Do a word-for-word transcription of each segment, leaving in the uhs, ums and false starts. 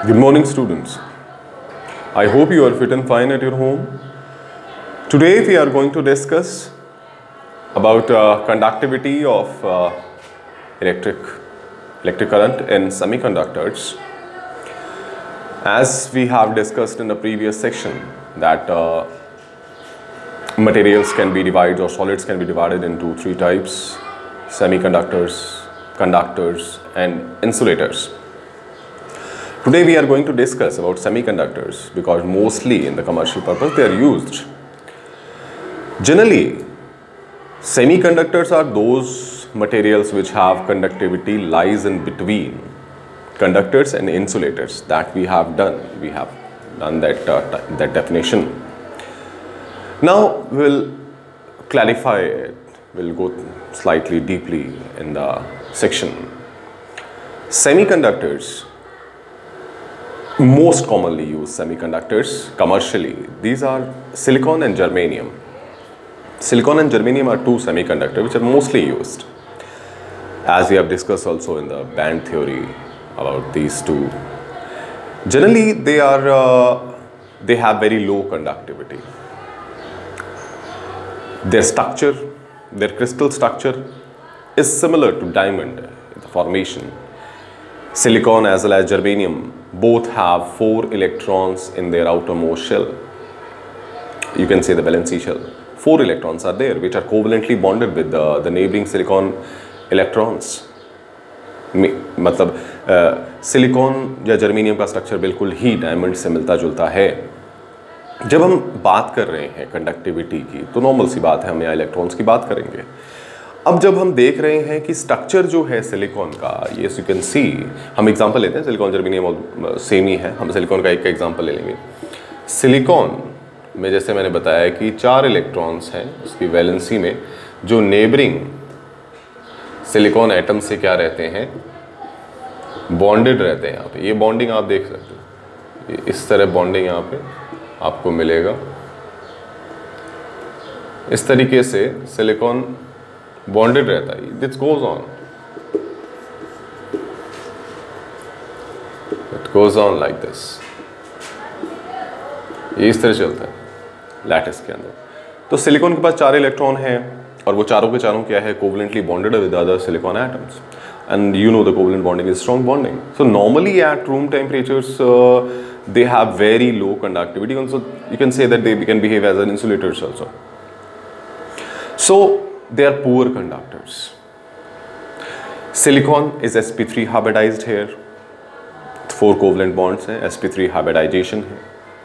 Good morning, students. I hope you are fit and fine at your home. Today we are going to discuss about uh, conductivity of uh, electric electric current in semiconductors. As we have discussed in the previous section that uh, materials can be divided or solids can be divided into three types: semiconductors, conductors and insulators. Today we are going to discuss about semiconductors because mostly in the commercial purpose they are used. Generally, semiconductors are those materials which have conductivity lies in between conductors and insulators. That we have done. We have done that, uh, that definition. Now we'll clarify it. We'll go slightly deeply in the section. Semiconductors. Most commonly used semiconductors commercially, these are silicon and germanium. Silicon and germanium are two semiconductors which are mostly used, as we have discussed also in the band theory about these two. Generally they are uh, they have very low conductivity. Their structure, their crystal structure is similar to diamond in the formation. Silicon as well as germanium both have four electrons in their outermost shell. You can say the valency shell. Four electrons are there which are covalently bonded with the, the neighboring silicon electrons. मतलब silicon या germanium का structure बिल्कुल ही diamond से मिलता जुलता है. जब हम बात कर रहे हैं कंडक्टिविटी की तो नॉर्मल सी बात है, हम यहाँ इलेक्ट्रॉन्स की बात करेंगे. अब जब हम देख रहे हैं कि स्ट्रक्चर जो है सिलिकॉन का, ये यू कैन सी, हम एग्जांपल लेते हैं, सिलिकॉन जर्मेनियम सेम ही है, हम सिलिकॉन का एक का एग्जांपल ले लेंगे. सिलिकॉन में जैसे मैंने बताया कि चार इलेक्ट्रॉन्स हैं उसकी वैलेंसी में जो नेबरिंग सिलिकॉन एटम से क्या रहते हैं, बॉन्डेड रहते हैं. यहाँ पे ये बॉन्डिंग आप देख सकते हो, इस तरह बॉन्डिंग यहाँ पे आपको मिलेगा. इस तरीके से सिलिकॉन बॉन्डेड रहता है. This goes on, it goes on like this. ये इस तरह चलता है लैटिस के अंदर. तो सिलिकॉन के पास चार इलेक्ट्रॉन हैं और वो चारों के चारों क्या है, covalently bonded with other silicon atoms. And you know the covalent bonding is strong bonding. So normally at room temperatures they have very low conductivity, also you can say that they can behave as an insulators also. So they are poor conductors. Silicon is s p three hybridized here, four covalent bonds हैं, s p three hybridization है.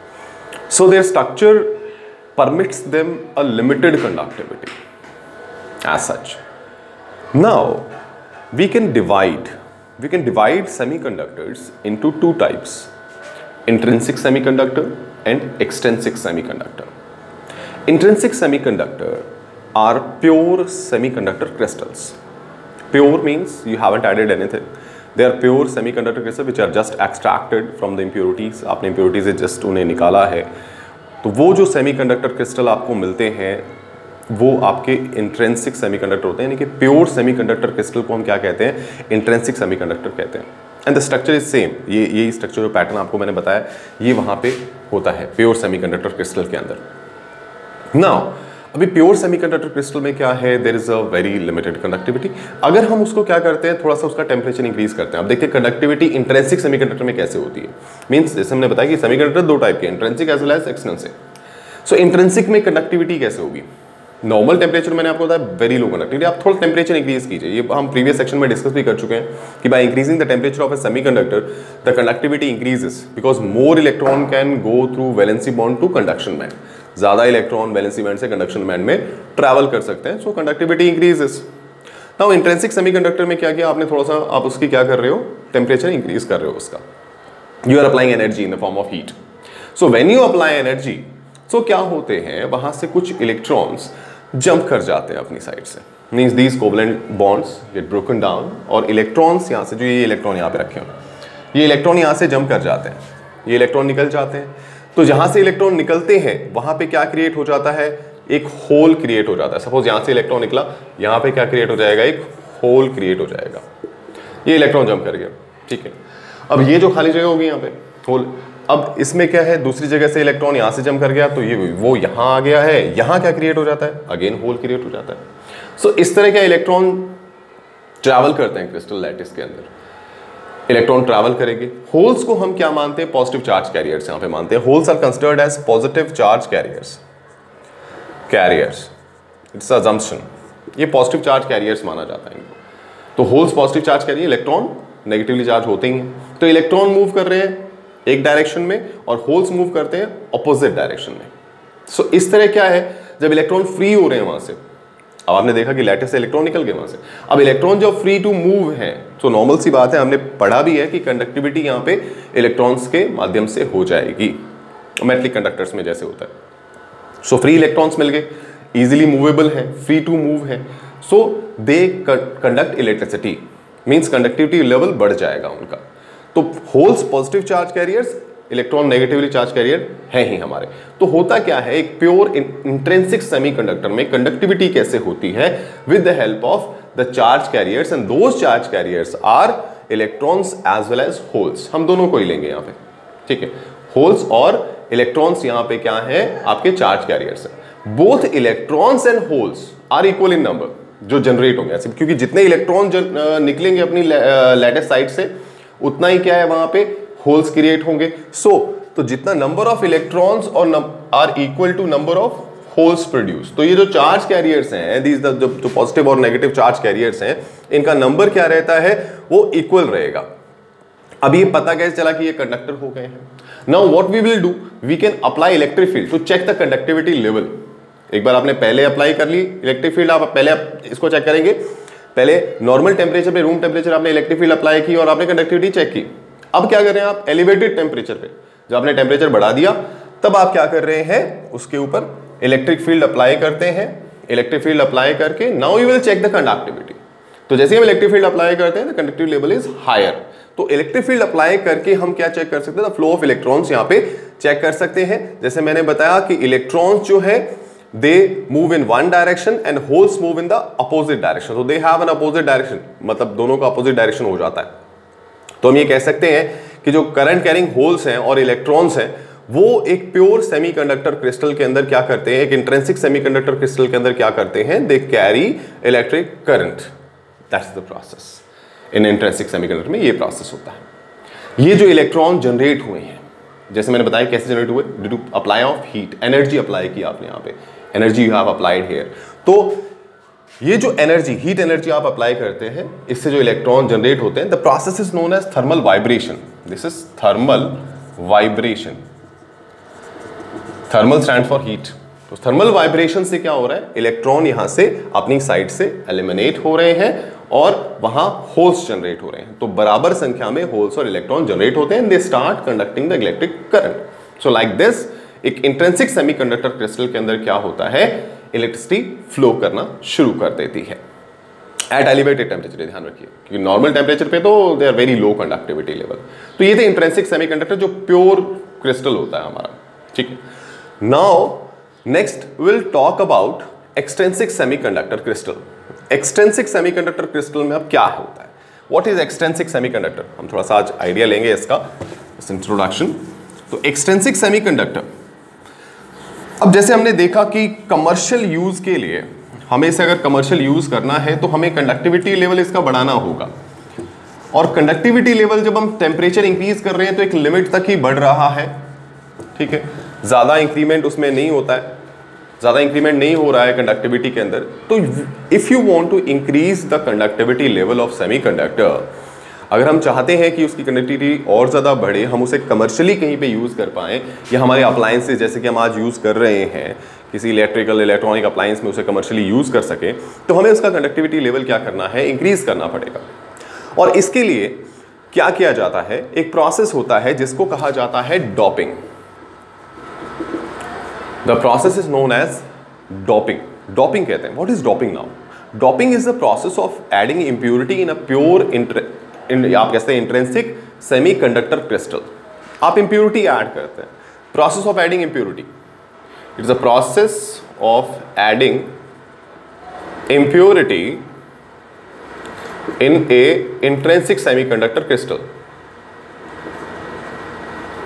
So their structure permits them a limited conductivity as such. Now we can divide we can divide semiconductors into two types: intrinsic semiconductor and extrinsic semiconductor. Intrinsic semiconductor are pure semiconductor crystals. Pure means you haven't added anything. They are pure semiconductor crystals which are just extracted from the impurities. आपने impurities से just उन्हें निकाला है. तो वो जो semiconductor crystal आपको मिलते हैं वो आपके intrinsic semiconductor होते हैं, यानी कि pure semiconductor crystal को हम क्या कहते हैं, intrinsic semiconductor कहते हैं. And the structure is same. ये ये स्ट्रक्चर जो पैटर्न आपको मैंने बताया ये वहाँ पे होता है प्योर सेमीकंडक्टर क्रिस्टल के अंदर. नाउ अभी प्योर सेमीकंडक्टर क्रिस्टल में क्या है, there is a very limited conductivity. अगर हम उसको क्या करते हैं, थोड़ा सा उसका टेम्परेचर इंक्रीज करते हैं. अब देखते हैं कंडक्टिविटी इंट्रिंसिक सेमीकंडक्टर में कैसे होती है. मीन्स जैसे हमने बताया कि सेमीकंडक्टर दो टाइप के, intrinsic as well as extrinsic. So intrinsic में कंडक्टिविटी कैसे होगी, नॉर्मल टेम्परेचर मैंने आपको बताया वेरी लो कंडक्टिविटी. आप थोड़ा टेम्परेचर इंक्रीज कीजिए, ये हम प्रीवियस सेक्शन में डिस्कस भी कर चुके हैं कि by increasing the temperature of a semiconductor the conductivity increases because more electron can go through valency bond to conduction band. ज़्यादा इलेक्ट्रॉन वैलेंसी बैंड से कंडक्शन बैंड में ट्रैवल कर सकते हैं, so conductivity increases. Now intrinsic semiconductor में क्या किया आपने, थोड़ा सा आप उसकी क्या कर रहे हो, टेम्परेचर इंक्रीज कर रहे हो उसका. You are applying energy in the form of heat. So when you apply energy, so क्या होते हैं, वहां से कुछ इलेक्ट्रॉन्स जंप कर जाते हैं अपनी साइड से. Means these covalent bonds get broken down और इलेक्ट्रॉन्स यहाँ से, जो ये इलेक्ट्रॉन यहाँ पे रखे हो, ये इलेक्ट्रॉन यहाँ से जंप कर जाते हैं, ये इलेक्ट्रॉन निकल जाते हैं. तो जहाँ से इलेक्ट्रॉन निकलते हैं वहाँ पे क्या क्रिएट हो जाता है, एक होल क्रिएट हो जाता है. सपोज यहाँ से इलेक्ट्रॉन निकला, यहाँ पे क्या क्रिएट हो जाएगा, एक होल क्रिएट हो जाएगा. ये इलेक्ट्रॉन जंप कर गया, ठीक है. अब ये जो खाली जगह होगी यहाँ पे, होल। अब इसमें क्या है, दूसरी जगह से इलेक्ट्रॉन यहाँ से जम कर गया तो ये वो यहाँ आ गया है, यहाँ क्या क्रिएट हो जाता है, अगेन होल क्रिएट हो जाता है। सो so, इस तरह के इलेक्ट्रॉन ट्रैवल करते हैं क्रिस्टल लैटिस के अंदर, इलेक्ट्रॉन ट्रैवल करेंगे। होल्स को हम क्या मानते हैं, पॉजिटिव चार्ज कैरियर्स यहाँ पे मानते हैं। Holes are considered as positive charge carriers, carriers it's assumption, ये पॉजिटिव चार्ज कैरियर्स माना जाता है इनको। तो holes positive charge carrier, electron negatively charge होते ही हैं। तो इलेक्ट्रॉन मूव कर रहे हैं एक डायरेक्शन में और होल्स मूव करते हैं ऑपोजिट डायरेक्शन में। सो so, इस तरह क्या है, जब इलेक्ट्रॉन फ्री हो रहे हैं वहां से, अब आपने देखा कि लैटिस से इलेक्ट्रॉन निकल गए वहां से, अब इलेक्ट्रॉन जब फ्री टू मूव है तो नॉर्मल सी बात है, हमने पढ़ा भी है कि कंडक्टिविटी यहाँ पे इलेक्ट्रॉन्स के माध्यम से हो जाएगी, मेटलिक कंडक्टर्स में जैसे होता है। सो फ्री इलेक्ट्रॉन्स मिल गए, इजीली मूवेबल है, फ्री टू मूव है, so they conduct electricity, means conductivity level बढ़ जाएगा उनका। तो holes positive charge carriers, electron negatively charge carrier है ही हमारे। तो होता क्या है, एक प्योर इंट्रिंसिक सेमीकंडक्टर में कंडक्टिविटी कैसे होती है, with the help of the charge carriers, and those charge carriers are electrons as well as holes. हम दोनों को ही लेंगे यहाँ पे, ठीक है, होल्स और इलेक्ट्रॉन्स यहाँ पे क्या है, आपके चार्ज कैरियर्स है। Both electrons and holes are equal in number, जो जनरेट होंगे ऐसे, क्योंकि जितने इलेक्ट्रॉन निकलेंगे अपनी लैटिस साइड से उतना ही क्या है वहां पे होल्स क्रिएट होंगे। सो so, तो जितना नंबर ऑफ इलेक्ट्रॉन्स और are equal to number of holes produce. तो ये जो चार्ज कैरियर्स हैं, दीज द जो पॉजिटिव और नेगेटिव चार्ज कैरियर्स हैं, इनका नंबर क्या रहता है, वो इक्वल रहेगा। अब ये पता कैसे चला कि ये कंडक्टर हो गए हैं। Now what we will do, we can apply electric field to check the conductivity level. एक बार आपने पहले अप्लाई कर ली इलेक्ट्रिक फील्ड, आप पहले आप इसको चेक करेंगे। पहले नॉर्मल टेम्परेचर पे, रूम टेम्परेचर आपने इलेक्ट्रिक फील्ड अप्लाई की और आपने कंडक्टिविटी चेक की। अब क्या कर रहे हैं आप, एलिवेटेड टेम्परेचर पे, जब आपने टेम्परेचर बढ़ा दिया तब आप क्या कर रहे हैं, उसके ऊपर इलेक्ट्रिक फील्ड अप्लाई करते हैं। इलेक्ट्रिक फील्ड अप्लाई करके now you will check the conductivity. तो जैसे हम इलेक्ट्रिक फील्ड अप्लाई करते हैं, the conductivity level is higher. तो इलेक्ट्रिक फील्ड अप्लाई करके हम क्या चेक कर सकते हैं, द फ्लो ऑफ इलेक्ट्रॉन्स यहाँ पे चेक कर सकते हैं। जैसे मैंने बताया कि इलेक्ट्रॉन्स जो है they move in one direction and holes move in the opposite direction, so they have an opposite direction, मतलब दोनों का opposite direction हो जाता है। तो हम ये कह सकते हैं कि जो करंट कैरिंग होल्स हैं और इलेक्ट्रॉन्स हैं, वो एक प्योर सेमीकंडक्टर क्रिस्टल के अंदर क्या करते हैं, एक इंट्रिंसिक सेमीकंडक्टर क्रिस्टल के अंदर क्या करते हैं, they carry electric current. That's the process in intrinsic semiconductor में, ये प्रोसेस होता है। ये जो इलेक्ट्रॉन जनरेट हुए हैं, जैसे मैंने बताया कैसे जनरेट हुए, due to apply of heat, energy apply की आपने यहाँ पे, energy you have applied here. तो ये जो एनर्जी, हीट एनर्जी आप अप्लाई करते हैं, इससे जो इलेक्ट्रॉन जनरेट होते हैं, the process is known as thermal vibration. This is thermal vibration. Thermal stand for heat. तो थर्मल वाइब्रेशन से क्या हो रहा है, इलेक्ट्रॉन यहां से अपनी साइड से एलिमिनेट हो रहे हैं और वहां होल्स जनरेट हो रहे हैं। तो बराबर संख्या में होल्स और इलेक्ट्रॉन जनरेट होते हैं, they start conducting the electric current. So like this, एक इंट्रिंसिक सेमीकंडक्टर क्रिस्टल के अंदर क्या होता है, इलेक्ट्रिसिटी फ्लो करना शुरू कर देती है एट एलिवेटेड टेम्परेचर। ध्यान रखिए, क्योंकि नॉर्मल टेम्परेचर पे तो they are very low conductivity level. तो ये थे इंट्रिंसिक सेमीकंडक्टर, जो प्योर क्रिस्टल होता है हमारा, ठीक है। Now next will talk about extrinsic semiconductor crystal. Extrinsic semiconductor crystal में अब क्या होता है, व्हाट इज एक्सट्रिंसिक सेमीकंडक्टर, हम थोड़ा सा आज आइडिया लेंगे इसका, इस इंट्रोडक्शन। तो एक्सट्रिंसिक सेमीकंडक्टर, अब जैसे हमने देखा कि कमर्शियल यूज के लिए हमें इसे अगर कमर्शियल यूज करना है तो हमें कंडक्टिविटी लेवल इसका बढ़ाना होगा। और कंडक्टिविटी लेवल जब हम टेम्परेचर इंक्रीज कर रहे हैं तो एक लिमिट तक ही बढ़ रहा है, ठीक है, ज्यादा इंक्रीमेंट उसमें नहीं होता है, ज्यादा इंक्रीमेंट नहीं हो रहा है कंडक्टिविटी के अंदर। तो if you want to increase the conductivity level of semiconductor, अगर हम चाहते हैं कि उसकी कंडक्टिविटी और ज़्यादा बढ़े, हम उसे कमर्शियली कहीं पे यूज़ कर पाएँ, या हमारे अप्लायंसेज जैसे कि हम आज यूज़ कर रहे हैं किसी इलेक्ट्रिकल इलेक्ट्रॉनिक अप्लायंस में उसे कमर्शियली यूज़ कर सके, तो हमें उसका कंडक्टिविटी लेवल क्या करना है, इंक्रीज़ करना पड़ेगा। और इसके लिए क्या किया जाता है, एक प्रोसेस होता है जिसको कहा जाता है doping. The process is known as doping. Doping कहते हैं। What is doping now? Doping is the process of adding impurity in a pure in, आप कहते हैं इंट्रिंसिक सेमीकंडक्टर क्रिस्टल। आप इम्प्योरिटी ऐड करते हैं। Process of adding impurity, it is a process of adding impurity in a intrinsic semiconductor crystal.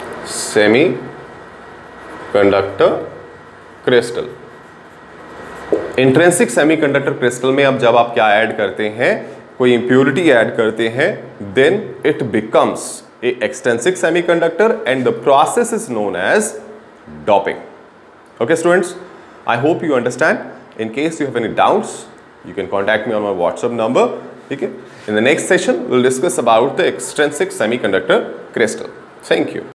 Semi conductor crystal. Intrinsic semiconductor crystal में अब जब आप क्या ऐड करते हैं, कोई इंप्योरिटी ऐड करते हैं, then it becomes a extrinsic semiconductor and the process is known as doping. Okay students, I hope you understand. In case you have any doubts, you can contact me on my WhatsApp number. Okay. In the next session, we'll discuss about the extrinsic semiconductor crystal. Thank you.